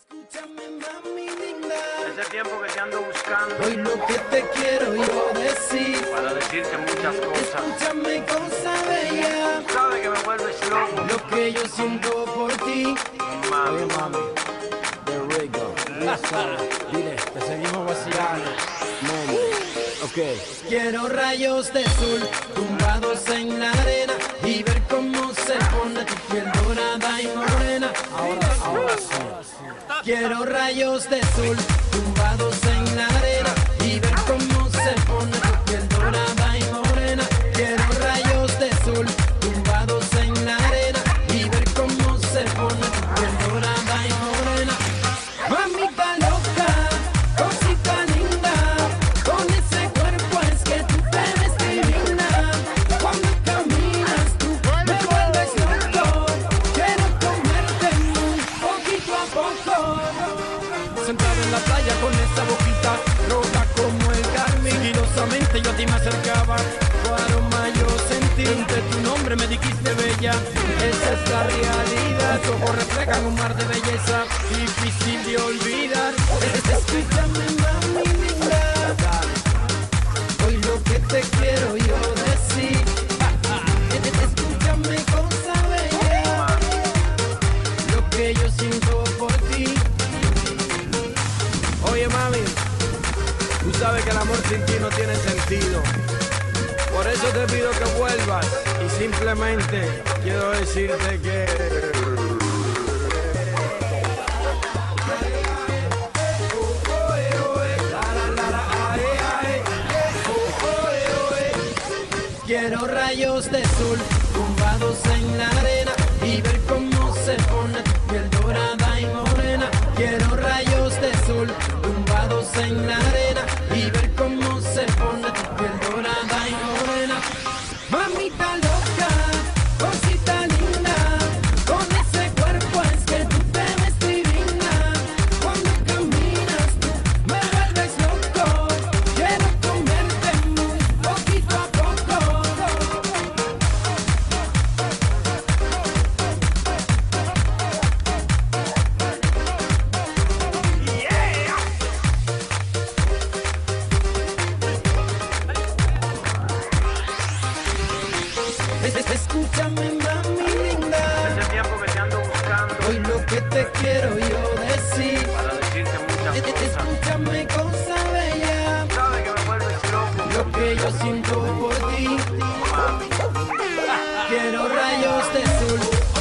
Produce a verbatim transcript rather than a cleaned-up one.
Escúchame, mami linda. Ese tiempo que te ando buscando. Hoy lo que te quiero yo decir. Para decirte muchas cosas. Escúchame, cosa bella. Tú sabes que me vuelves loco. Lo que yo siento por ti. Mami. Oye, mami, there we go. Dile, te seguimos vacilando. Mami, ok. Quiero rayos de sol tumbados en la arena y ver cómo se pone tu piel dorada y morena. Ahora, ahora sí. Quiero rayos de sol tumbados en la arena y ver cómo se pone tu piel dorada y morena. Quiero rayos de sol tumbados en la arena y ver cómo se pone tu piel dorada y morena. Mamita loca, cosita linda, con ese cuerpo es que tú te ves divina. Cuando caminas tú me vuelves loco, quiero comerte muy poquito a poco. Sentado en la playa con esa boquita roja como el carmín, sigilosamente yo a ti me acercaba, tu aroma yo sentí, entre tu nombre me dijiste bella, esa es la realidad, tus ojos reflejan un mar de belleza, difícil de olvidar. Escúchame, mami linda, hoy lo que te quiero yo decir. Escúchame, cosa bella, lo que yo siento por ti. Oye, mami, tú sabes que el amor sin ti no tiene sentido. Por eso te pido que vuelvas y simplemente quiero decirte que... Quiero rayos de sol tumbados en la arena y ver cómo se pone tu piel dorada y morena. Quiero rayos de sol tumbados en la arena y ver cómo se pone tu piel dorada y morena. Mamita loca, cosita linda, con ese cuerpo es que tú te ves divina. Cuando caminas tú me vuelves loco, quiero comerte muy poquito a poco. Escúchame, mami linda, Ese tiempo que te ando buscando. hoy lo que te quiero yo decir. Para decirte muchas cosas. Escúchame, cosa bella, Tú sabes que me vuelves loco. lo que yo siento por ti. Mami. Quiero rayos de sol